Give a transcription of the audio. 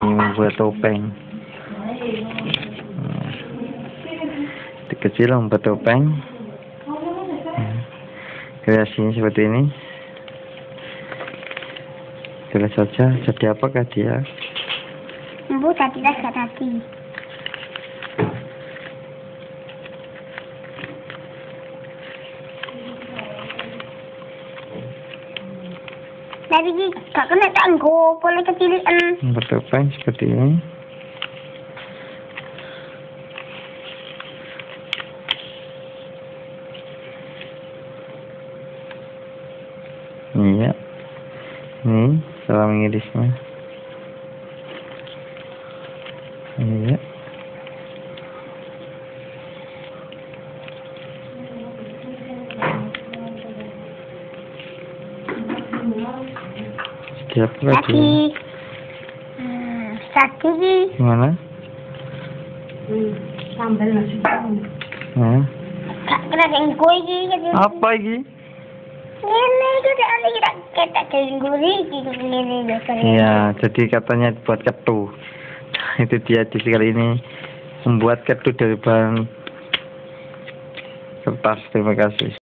Membuat topeng. Kecil membuat topeng. Kreasinya seperti ini. Jelas saja. Jadi apakah dia? Bu tadi tadi. Tapi gak kena tanggo, boleh kecilian. Bertopeng seperti ini. Iya. Ini cara mengirisnya. Iya. Siap lagi. Tadi. Gimana? Sambal nasi. Nah. Kena tanggo iki. Apa ini? Ini kita tengguri ini biasanya. Ya, jadi katanya buat ketu. Itu dia di kali ini membuat ketu dari bahan kertas. Terima kasih.